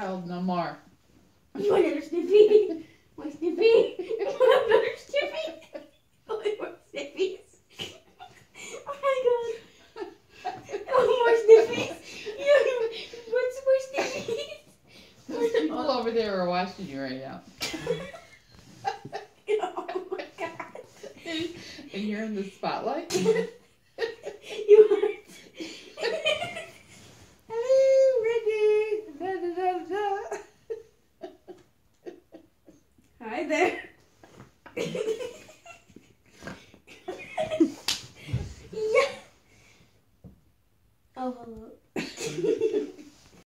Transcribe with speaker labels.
Speaker 1: child no more.
Speaker 2: You want another Snippy? My Snippy? You want another Snippy? Oh, more Snippies. Oh my god. Oh, more Snippies. What's more Snippies?
Speaker 1: Those people over there are watching you right now.
Speaker 2: Oh my god.
Speaker 1: And you're in the spotlight.
Speaker 2: You hurt.
Speaker 1: Hello, Ricky. Da, da, da, da.
Speaker 2: Hi there.